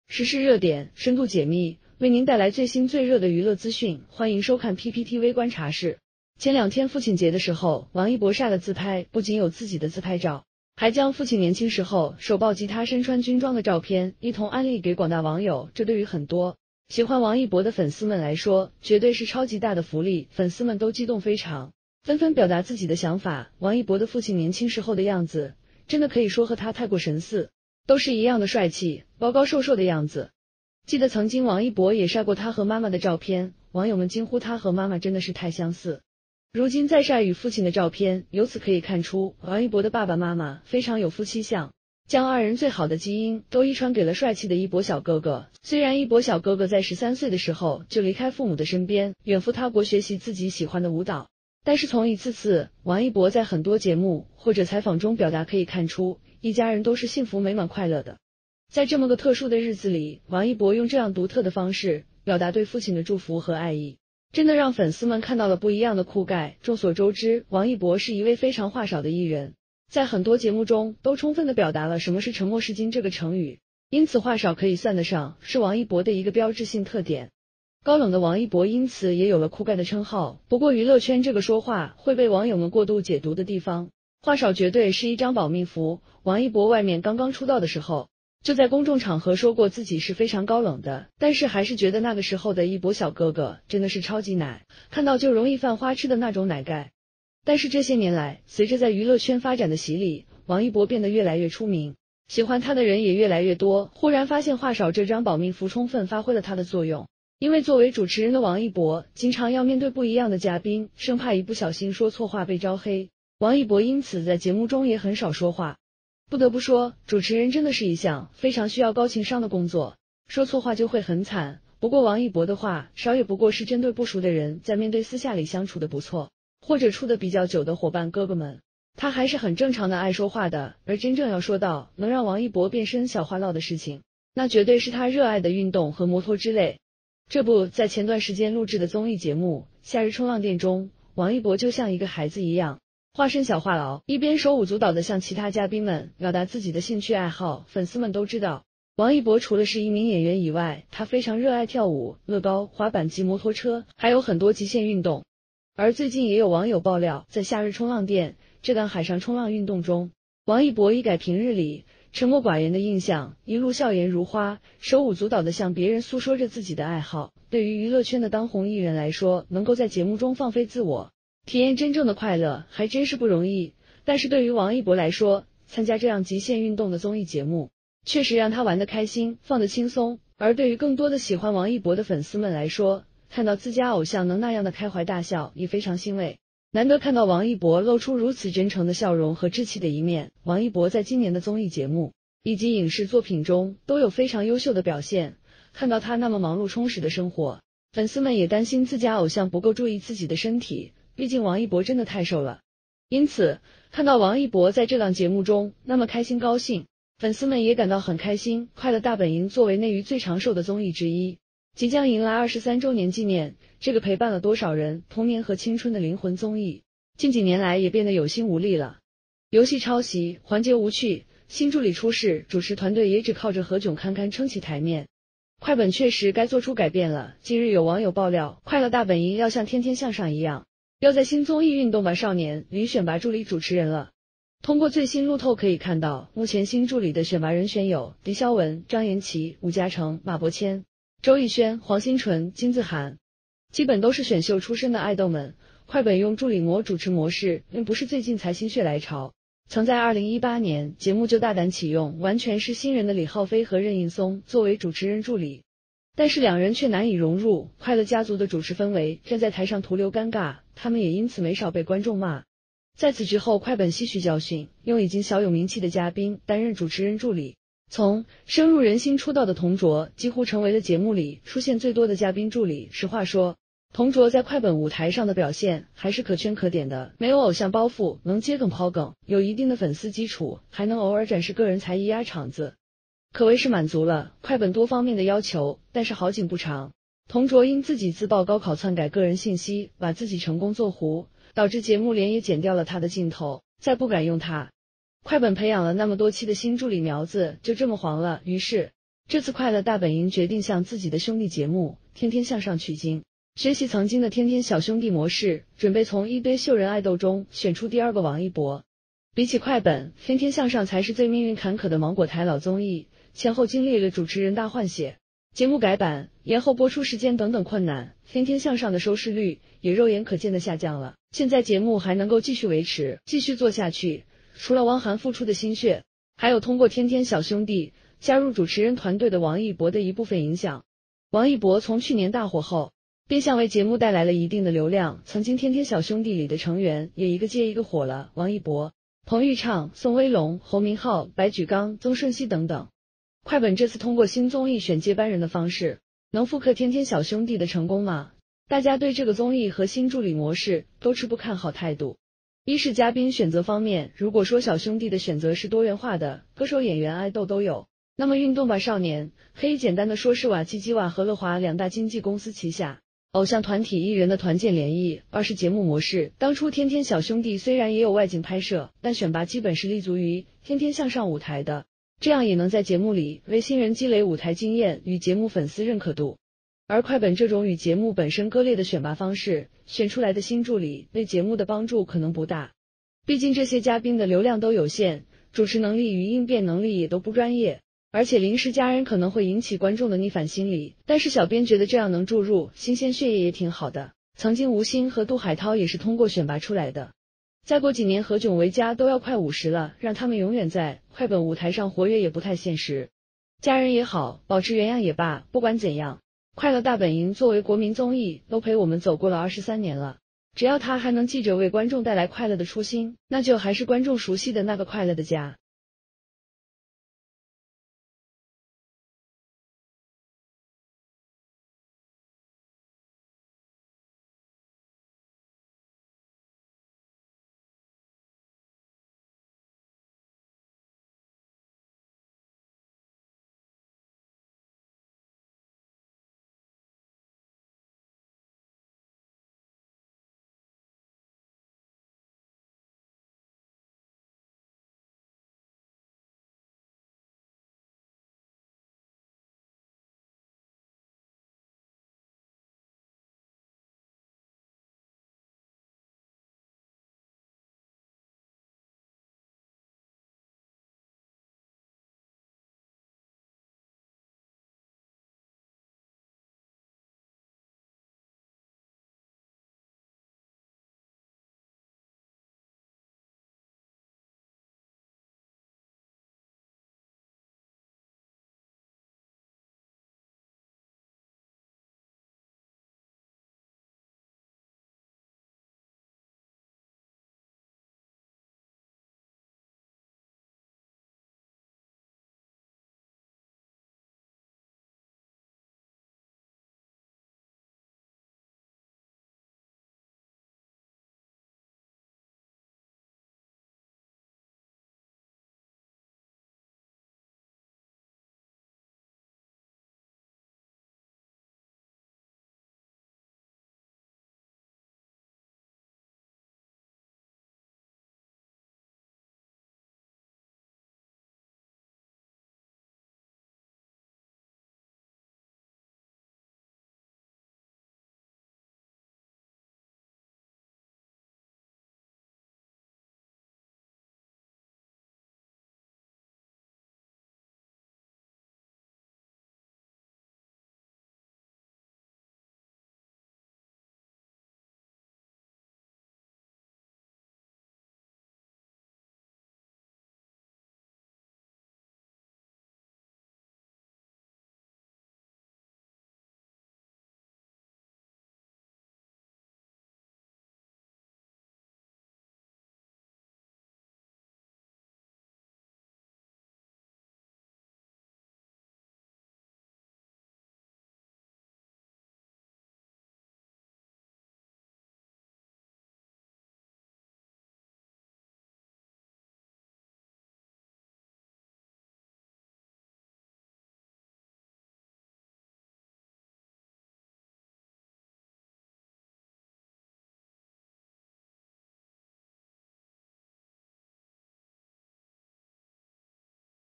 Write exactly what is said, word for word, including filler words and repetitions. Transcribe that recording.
时事热点，深度解密，为您带来最新最热的娱乐资讯。欢迎收看 P P T V 观察室。前两天父亲节的时候，王一博晒了自拍，不仅有自己的自拍照，还将父亲年轻时候手抱吉他身穿军装的照片一同安利给广大网友。这对于很多喜欢王一博的粉丝们来说，绝对是超级大的福利，粉丝们都激动非常，纷纷表达自己的想法。王一博的父亲年轻时候的样子，真的可以说和他太过神似，都是一样的帅气，高高瘦瘦的样子。记得曾经王一博也晒过他和妈妈的照片，网友们惊呼他和妈妈真的是太相似。如今再晒与父亲的照片，由此可以看出王一博的爸爸妈妈非常有夫妻相，将二人最好的基因都遗传给了帅气的一博小哥哥。虽然一博小哥哥在十三岁的时候就离开父母的身边，远赴他国学习自己喜欢的舞蹈，但是从一次次王一博在很多节目或者采访中表达可以看出，一家人都是幸福美满快乐的。在这么个特殊的日子里，王一博用这样独特的方式表达对父亲的祝福和爱意，真的让粉丝们看到了不一样的酷盖。众所周知，王一博是一位非常话少的艺人，在很多节目中都充分的表达了什么是沉默是金这个成语，因此话少可以算得上是王一博的一个标志性特点。高冷的王一博因此也有了酷盖的称号。不过娱乐圈这个说话会被网友们过度解读的地方，话少绝对是一张保命符。王一博外面刚刚出道的时候，就在公众场合说过自己是非常高冷的，但是还是觉得那个时候的一博小哥哥真的是超级奶，看到就容易犯花痴的那种奶盖。但是这些年来，随着在娱乐圈发展的洗礼，王一博变得越来越出名，喜欢他的人也越来越多。忽然发现话少这张保命符充分发挥了他的作用，因为作为主持人的王一博经常要面对不一样的嘉宾，生怕一不小心说错话被招黑，王一博因此在节目中也很少说话。不得不说，主持人真的是一项非常需要高情商的工作，说错话就会很惨。不过王一博的话少也不过是针对不熟的人，在面对私下里相处的不错或者处的比较久的伙伴哥哥们，他还是很正常的爱说话的。而真正要说到能让王一博变身小话唠的事情，那绝对是他热爱的运动和摩托之类。这部在前段时间录制的综艺节目《夏日冲浪店》中，王一博就像一个孩子一样，化身小话痨，一边手舞足蹈的向其他嘉宾们表达自己的兴趣爱好。粉丝们都知道，王一博除了是一名演员以外，他非常热爱跳舞、乐高、滑板及摩托车，还有很多极限运动。而最近也有网友爆料，在夏日冲浪店这档海上冲浪运动中，王一博一改平日里沉默寡言的印象，一路笑颜如花，手舞足蹈的向别人诉说着自己的爱好。对于娱乐圈的当红艺人来说，能够在节目中放飞自我，体验真正的快乐还真是不容易。但是对于王一博来说，参加这样极限运动的综艺节目确实让他玩得开心，放得轻松。而对于更多的喜欢王一博的粉丝们来说，看到自家偶像能那样的开怀大笑也非常欣慰。难得看到王一博露出如此真诚的笑容和稚气的一面。王一博在今年的综艺节目以及影视作品中都有非常优秀的表现，看到他那么忙碌充实的生活，粉丝们也担心自家偶像不够注意自己的身体，毕竟王一博真的太瘦了。因此看到王一博在这档节目中那么开心高兴，粉丝们也感到很开心。快乐大本营作为内娱最长寿的综艺之一，即将迎来二十三周年纪念，这个陪伴了多少人童年和青春的灵魂综艺，近几年来也变得有心无力了。游戏抄袭，环节无趣，新助理出事，主持团队也只靠着何炅堪堪撑起台面。快本确实该做出改变了。近日有网友爆料，快乐大本营要像天天向上一样，要在新综艺运动吧少年里选拔助理主持人了。通过最新路透可以看到，目前新助理的选拔人选有狄骁玟、张延齐、吴嘉诚、马伯骞、周艺轩、黄欣纯、金字涵，基本都是选秀出身的爱豆们。快本用助理模主持模式并不是最近才心血来潮，曾在二零一八年节目就大胆启用完全是新人的李浩飞和任应松作为主持人助理，但是两人却难以融入快乐家族的主持氛围，站在台上徒留尴尬，他们也因此没少被观众骂。在此之后，快本吸取教训，用已经小有名气的嘉宾担任主持人助理。从深入人心出道的童卓几乎成为了节目里出现最多的嘉宾助理。实话说，童卓在快本舞台上的表现还是可圈可点的，没有偶像包袱，能接梗抛梗，有一定的粉丝基础，还能偶尔展示个人才艺压场子，可谓是满足了快本多方面的要求。但是好景不长，童卓因自己自曝高考篡改个人信息，把自己成功做糊，导致节目连也剪掉了他的镜头，再不敢用他。快本培养了那么多期的新助理苗子就这么黄了，于是这次快乐大本营决定向自己的兄弟节目《天天向上》取经，学习曾经的天天小兄弟模式，准备从一堆秀人爱豆中选出第二个王一博。比起快本，《天天向上》才是最命运坎坷的芒果台老综艺，前后经历了主持人大换血、节目改版、延后播出时间等等困难，《天天向上》的收视率也肉眼可见的下降了。现在节目还能够继续维持、继续做下去，除了汪涵付出的心血，还有通过天天小兄弟加入主持人团队的王一博的一部分影响。王一博从去年大火后，变相为节目带来了一定的流量，曾经天天小兄弟里的成员也一个接一个火了，王一博、彭昱畅、宋威龙、侯明昊、白举纲、曾舜晞等等。快本这次通过新综艺选接班人的方式，能复刻天天小兄弟的成功吗？大家对这个综艺和新助理模式都持不看好态度。一是嘉宾选择方面，如果说小兄弟的选择是多元化的，歌手、演员、爱豆都有，那么运动吧少年可以简单的说是瓦基基瓦和乐华两大经纪公司旗下偶像团体艺人的团建联谊。二是节目模式，当初天天小兄弟虽然也有外景拍摄，但选拔基本是立足于天天向上舞台的，这样也能在节目里为新人积累舞台经验与节目粉丝认可度。而快本这种与节目本身割裂的选拔方式，选出来的新助理对节目的帮助可能不大，毕竟这些嘉宾的流量都有限，主持能力与应变能力也都不专业，而且临时加人可能会引起观众的逆反心理，但是小编觉得这样能注入新鲜血液也挺好的。曾经吴昕和杜海涛也是通过选拔出来的，再过几年何炅、维嘉都要快五十了，让他们永远在快本舞台上活跃也不太现实。加人也好，保持原样也罢，不管怎样，快乐大本营作为国民综艺都陪我们走过了二十三年了，只要他还能记着为观众带来快乐的初心，那就还是观众熟悉的那个快乐的家。